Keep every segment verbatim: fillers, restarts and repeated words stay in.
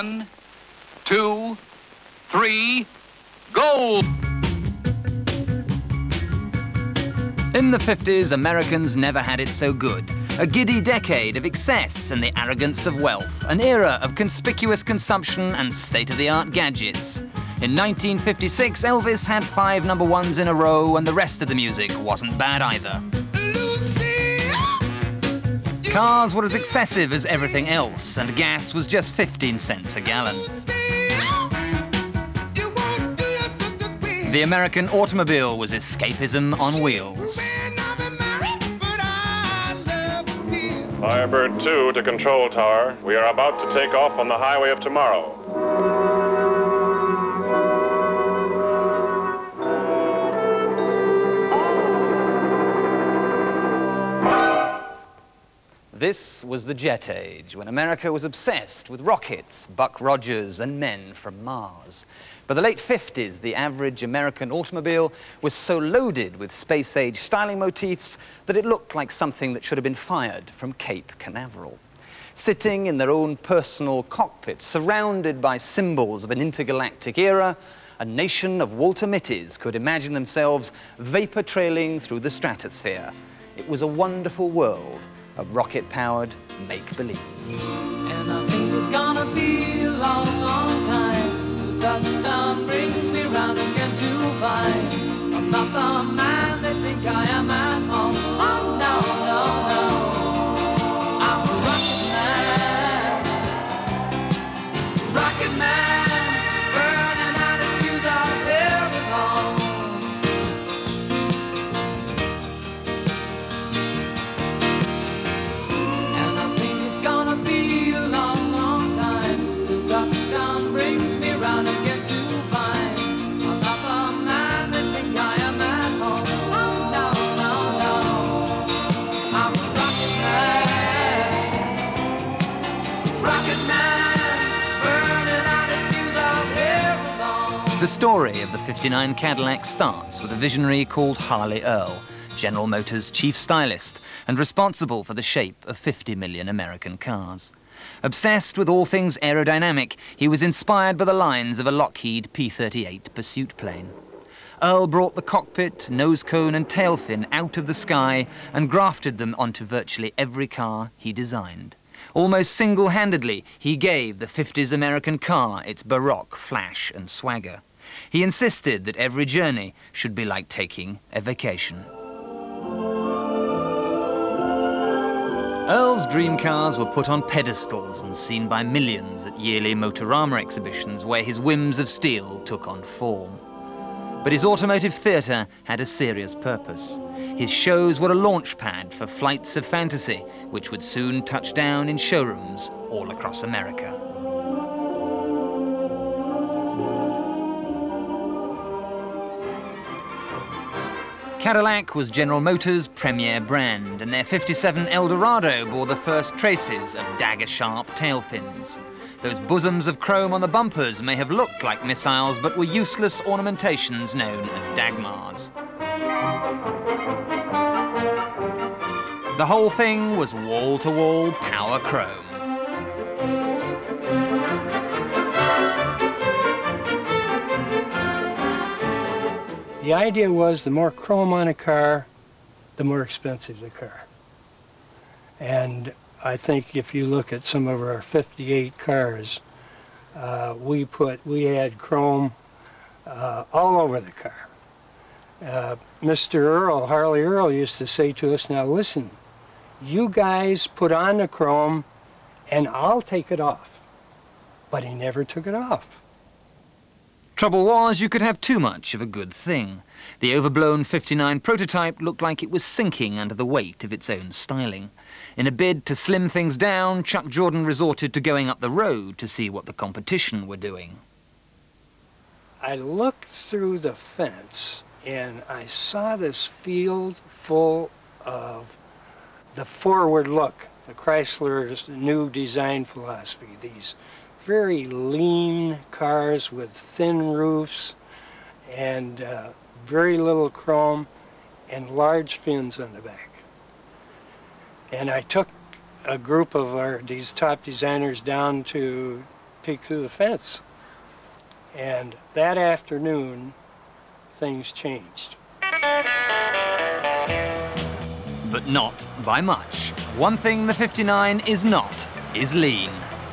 One, two, three, go! In the fifties, Americans never had it so good. A giddy decade of excess and the arrogance of wealth. An era of conspicuous consumption and state-of-the-art gadgets. In nineteen fifty-six, Elvis had five number ones in a row, and the rest of the music wasn't bad either. Cars were as excessive as everything else, and gas was just fifteen cents a gallon. The American automobile was escapism on wheels. Firebird two to Control Tower. We are about to take off on the highway of tomorrow. This was the jet age, when America was obsessed with rockets, Buck Rogers, and men from Mars. By the late fifties, the average American automobile was so loaded with space-age styling motifs that it looked like something that should have been fired from Cape Canaveral. Sitting in their own personal cockpits, surrounded by symbols of an intergalactic era, a nation of Walter Mitty's could imagine themselves vapor trailing through the stratosphere. It was a wonderful world of rocket-powered make-believe. And I think it's gonna be a long, long time. Touchdown brings me round again to find I'm not the man they think I am at home. Oh no, no, no, I'm a rocket man, rocket man, burning out his fuse out of every home. And I think it's gonna be a long, long time till touchdown brings me round again to find I'm not the man they think I am at home. Oh no, no, no, I'm a rocket man, rocket man, burning out his fuse out every bone. The story of the fifty-nine Cadillac starts with a visionary called Harley Earl, General Motors' chief stylist, and responsible for the shape of fifty million American cars. Obsessed with all things aerodynamic, he was inspired by the lines of a Lockheed P thirty-eight pursuit plane. Earl brought the cockpit, nose cone and tail fin out of the sky and grafted them onto virtually every car he designed. Almost single-handedly, he gave the fifties American car its baroque flash and swagger. He insisted that every journey should be like taking a vacation. Earl's dream cars were put on pedestals and seen by millions at yearly Motorama exhibitions where his whims of steel took on form. But his automotive theatre had a serious purpose. His shows were a launch pad for flights of fantasy, which would soon touch down in showrooms all across America. Cadillac was General Motors' premier brand, and their fifty-seven Eldorado bore the first traces of dagger-sharp tail fins. Those bosoms of chrome on the bumpers may have looked like missiles, but were useless ornamentations known as Dagmars. The whole thing was wall-to-wall power chrome. The idea was the more chrome on a car, the more expensive the car. And I think if you look at some of our fifty-eight cars, uh, we put, we had chrome uh, all over the car. Uh, Mister Earl, Harley Earl, used to say to us, now listen, you guys put on the chrome and I'll take it off. But he never took it off. Trouble was, you could have too much of a good thing. The overblown fifty-nine prototype looked like it was sinking under the weight of its own styling. In a bid to slim things down, Chuck Jordan resorted to going up the road to see what the competition were doing. I looked through the fence and I saw this field full of the forward look, the Chrysler's new design philosophy, these very lean cars with thin roofs and uh, very little chrome and large fins on the back. And I took a group of our these top designers down to peek through the fence. And that afternoon, things changed. But not by much. One thing the fifty-nine is not is lean.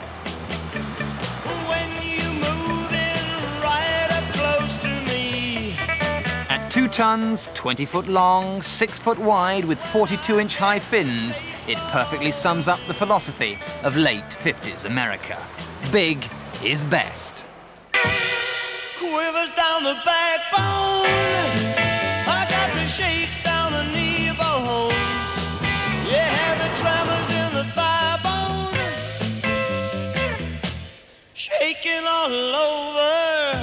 When you move in right up close to me. At two tons, twenty foot long, six foot wide with forty-two inch high fins, it perfectly sums up the philosophy of late fifties America. Big is best. Quivers down the backbone. I got the shakes down the knee bone. Yeah, the tremors in the thigh bone. Shaking all over.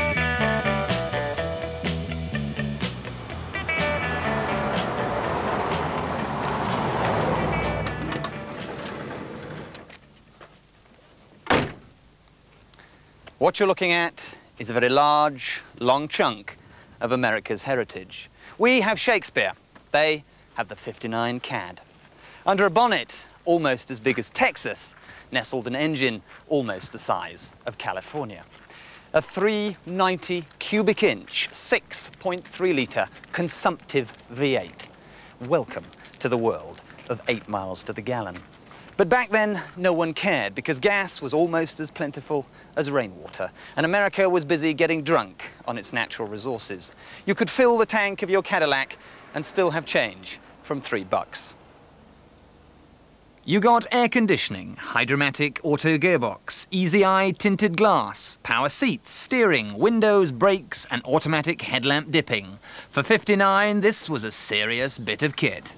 What you're looking at is a very large, long chunk of America's heritage. We have Shakespeare. They have the fifty-nine Cad. Under a bonnet almost as big as Texas, nestled an engine almost the size of California. A three ninety cubic inch, six point three litre consumptive V eight. Welcome to the world of eight miles to the gallon. But back then, no one cared because gas was almost as plentiful as rainwater, and America was busy getting drunk on its natural resources. You could fill the tank of your Cadillac and still have change from three bucks. You got air conditioning, Hydromatic auto gearbox, easy-eye tinted glass, power seats, steering, windows, brakes, and automatic headlamp dipping. For fifty-nine, this was a serious bit of kit.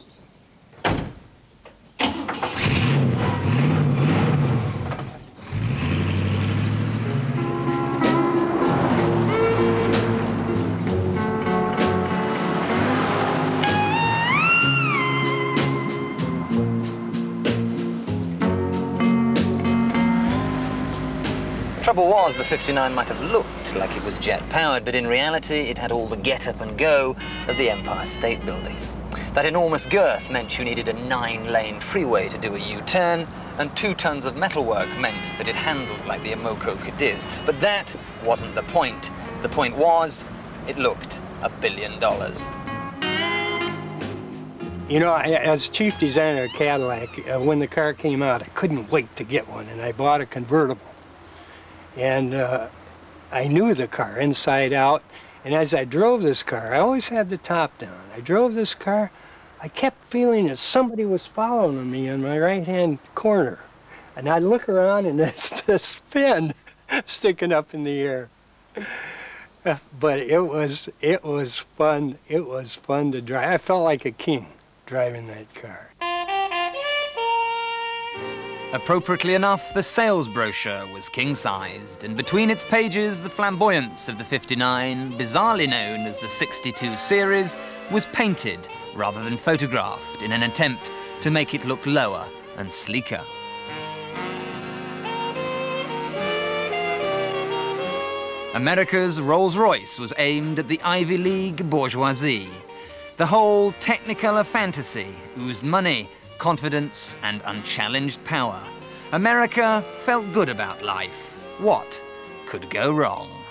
Trouble was, the fifty-nine might have looked like it was jet-powered, but in reality it had all the get-up and go of the Empire State Building. That enormous girth meant you needed a nine-lane freeway to do a U-turn, and two tons of metalwork meant that it handled like the Amoco Cadiz. But that wasn't the point. The point was, it looked a billion dollars. You know, I, as chief designer of Cadillac, uh, when the car came out, I couldn't wait to get one, and I bought a convertible. And uh, I knew the car inside out, and as I drove this car, I always had the top down. I drove this car, I kept feeling that somebody was following me in my right-hand corner. And I'd look around and there's this fin sticking up in the air. But it was, it was fun, it was fun to drive. I felt like a king driving that car. Appropriately enough, the sales brochure was king-sized, and between its pages, the flamboyance of the fifty-nine, bizarrely known as the sixty-two series, was painted rather than photographed in an attempt to make it look lower and sleeker. America's Rolls-Royce was aimed at the Ivy League bourgeoisie. The whole Technicolor fantasy oozed money, confidence, and unchallenged power. America felt good about life. What could go wrong?